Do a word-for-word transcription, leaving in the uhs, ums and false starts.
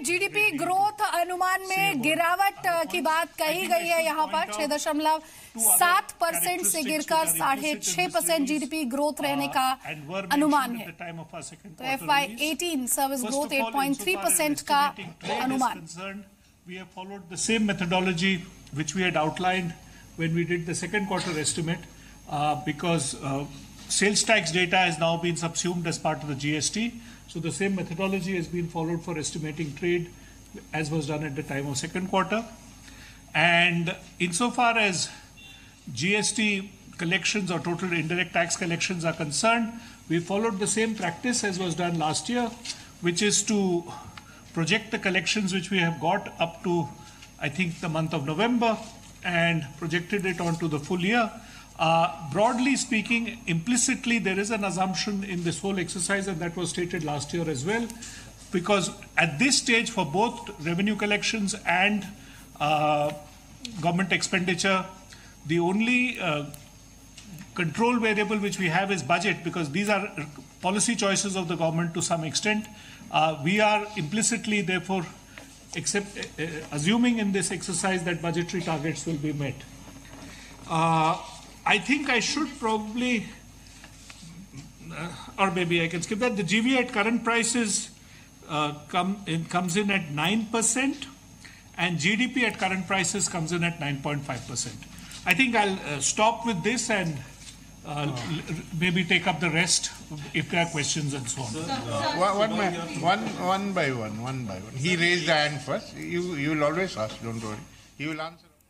में GDP growth अनुमान में गिरावट की बात कही गई है। यहाँ पर छह दशमलव सात परसेंट से गिरकर साढ़े छह परसेंट जीडीपी ग्रोथ रहने का अनुमान है। तो F Y eighteen service growth आठ पॉइंट तीन परसेंट का अनुमान। We have followed the same methodology which we had outlined when we did the second quarter estimate, uh, because uh, sales tax data has now been subsumed as part of the G S T. So the same methodology has been followed for estimating trade as was done at the time of second quarter. And insofar as G S T collections or total indirect tax collections are concerned, we followed the same practice as was done last year, which is to project the collections which we have got up to, I think, the month of November, and projected it onto the full year. Uh, broadly speaking, implicitly there is an assumption in this whole exercise, and that was stated last year as well, because at this stage for both revenue collections and uh, government expenditure, the only uh, control variable which we have is budget, because these are policy choices of the government to some extent. Uh, we are implicitly, therefore, except, uh, assuming in this exercise that budgetary targets will be met. Uh, I think I should probably, uh, or maybe I can skip that. The G V at current prices uh, come in, comes in at nine percent, and G D P at current prices comes in at nine point five percent. I think I'll uh, stop with this and Uh, maybe take up the rest if there are questions and so on. So, uh, one, by, one, one by one, one by one. He raised the hand first. You, you will always ask, don't worry. He will answer.